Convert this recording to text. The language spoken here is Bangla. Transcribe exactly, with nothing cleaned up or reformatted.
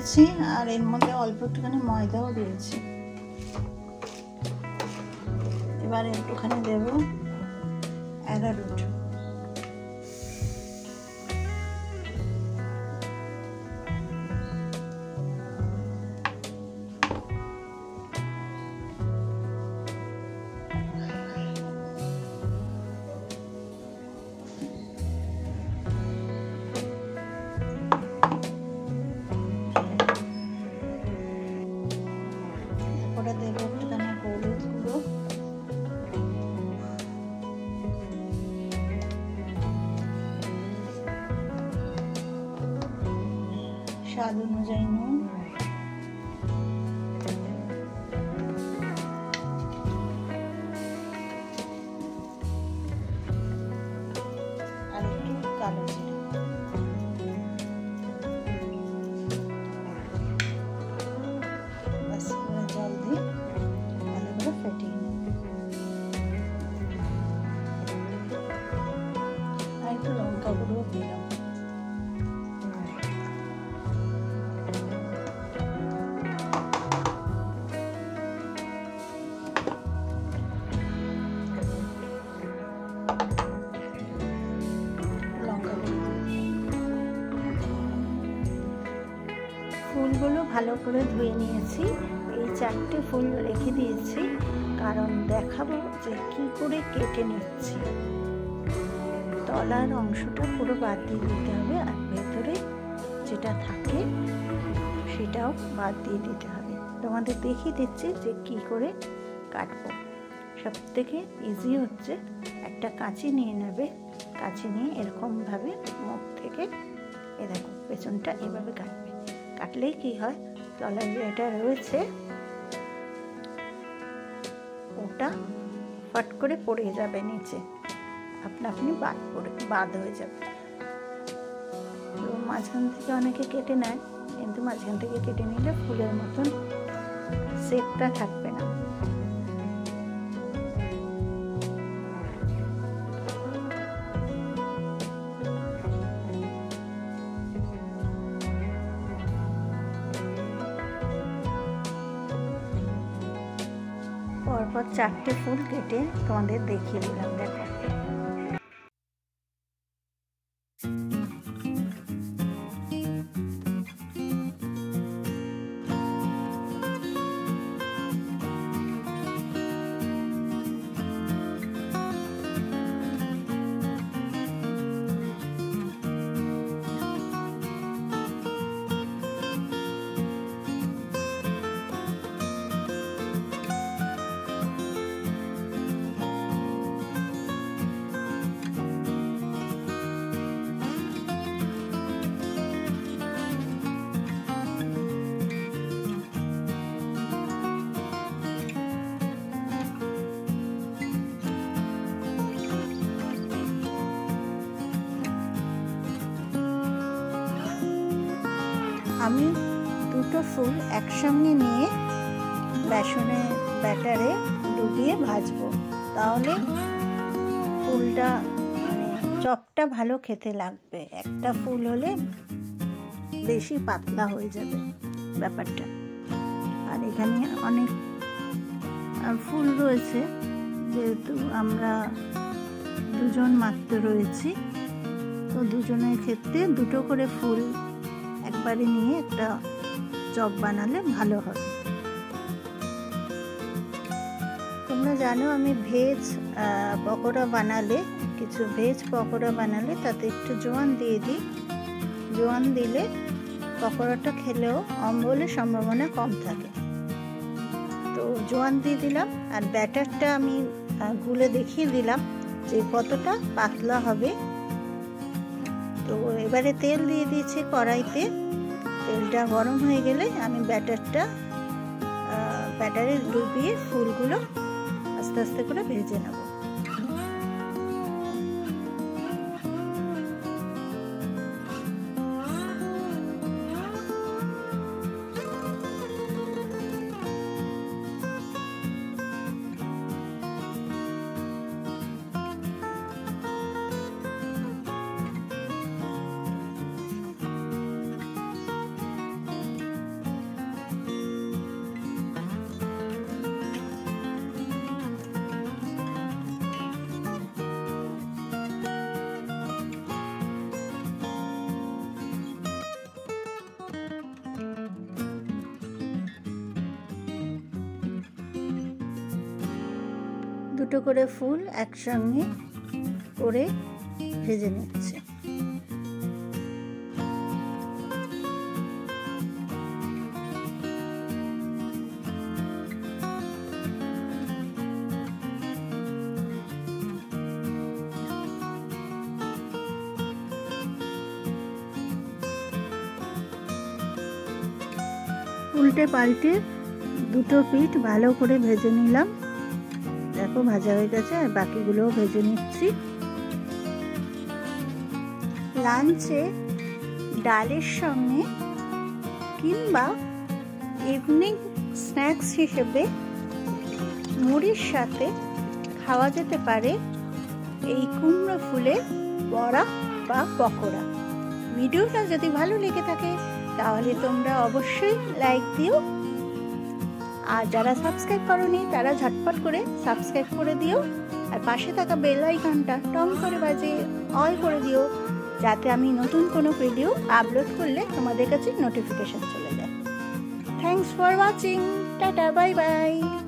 দিয়েছি আর এর মধ্যে অল্প একটুখানি ময়দাও দিয়েছি। এবার একটুখানি দেব অ্যারারুট। দেবো একটুখানি হলুদ গুঁড়ো, স্বাদ অনুযায়ী নুন, আর একটু কালো জিরে। জল দিয়ে ভালো করে ফেটিয়ে নেব। আর একটু লঙ্কা গুঁড়ো দিলাম। লঙ্কা গুঁড়ো ফুলগুলো ভালো করে ধুয়ে নিয়েছি। এই চারটে ফুল রেখে দিয়েছি কারণ দেখাবো যে কি করে কেটে নিচ্ছি। তলার অংশটা পুরো বাদ দিয়ে দিতে হবে আর ভেতরে যেটা থাকে সেটাও বাদ দিয়ে দিতে হবে। তোমাদের দেখিয়ে দিচ্ছি যে কি করে কাটবো। সব থেকে ইজি হচ্ছে একটা কাঁচি নিয়ে নেবে, কাঁচি নিয়ে এরকমভাবে মুখ থেকে এ দেখো পেছনটা এভাবে কাটবে। কাটলেই কি হয়, তলার যেটা রয়েছে ওটা ফট করে পড়ে যাবে নিচে, আপনা আপনি বাদ পড়ে বাদ হয়ে যাবে। তো মাঝখান থেকে অনেকে কেটে নেয়, কিন্তু মাঝখান থেকে কেটে নিলে ফুলের মতন শেপটা থাকবে না। পরপর চারটে ফুল কেটে তোমাদের দেখিয়ে দিলাম, দেখো। আমি দুটো ফুল একসঙ্গে নিয়ে বেসনের ব্যাটারে ডুবিয়ে ভাজবো, তাহলে ফুলটা মানে চপটা ভালো খেতে লাগবে। একটা ফুল হলে বেশি পাতলা হয়ে যাবে ব্যাপারটা। আর এখানে অনেক ফুল রয়েছে, যেহেতু আমরা দুজন মাত্র রয়েছি, তো দুজনের ক্ষেত্রে দুটো করে ফুল একবারে নিয়ে একটা চপ বানালে ভালো হবে। তোমরা জানো আমি ভেজ পকোড়া বানালে, কিছু ভেজ পকোড়া বানালে তাতে একটু জোয়ান দিয়ে দিই। জোয়ান দিলে পকোড়াটা খেলেও অম্বলের সম্ভাবনা কম থাকে। তো জোয়ান দিয়ে দিলাম, আর ব্যাটারটা আমি গুলে দেখিয়ে দিলাম যে কতটা পাতলা হবে। তো এবারে তেল দিয়ে দিয়েছি কড়াইতে। তেলটা গরম হয়ে গেলে আমি ব্যাটারটা ব্যাটারে ডুবিয়ে ফুলগুলো আস্তে আস্তে করে ভেজে নেব। দুটো করে ফুল একসঙ্গে করে ভেজে নিচ্ছে। উল্টে পাল্টে দুটো পিঠ ভালো করে ভেজে নিলাম। দেখো ভাজা হয়ে গেছে, আর বাকিগুলোও ভেজে নিচ্ছি। লাঞ্চে ডালের সঙ্গে কিংবা ইভিনিং স্ন্যাক্স হিসেবে মুড়ির সাথে খাওয়া যেতে পারে এই কুমড়ো ফুলের বড়া বা পকোড়া। ভিডিওটা যদি ভালো লেগে থাকে তাহলে তোমরা অবশ্যই লাইক দিও, আর যারা সাবস্ক্রাইব করোনি তারা ঝটপট করে সাবস্ক্রাইব করে দিও, আর পাশে থাকা বেল আইকনটা টং করে বাজিয়ে অল করে দিও, যাতে আমি নতুন কোনো ভিডিও আপলোড করলে তোমাদের কাছে নোটিফিকেশন চলে যায়। Thanks for watching, tata, bye by.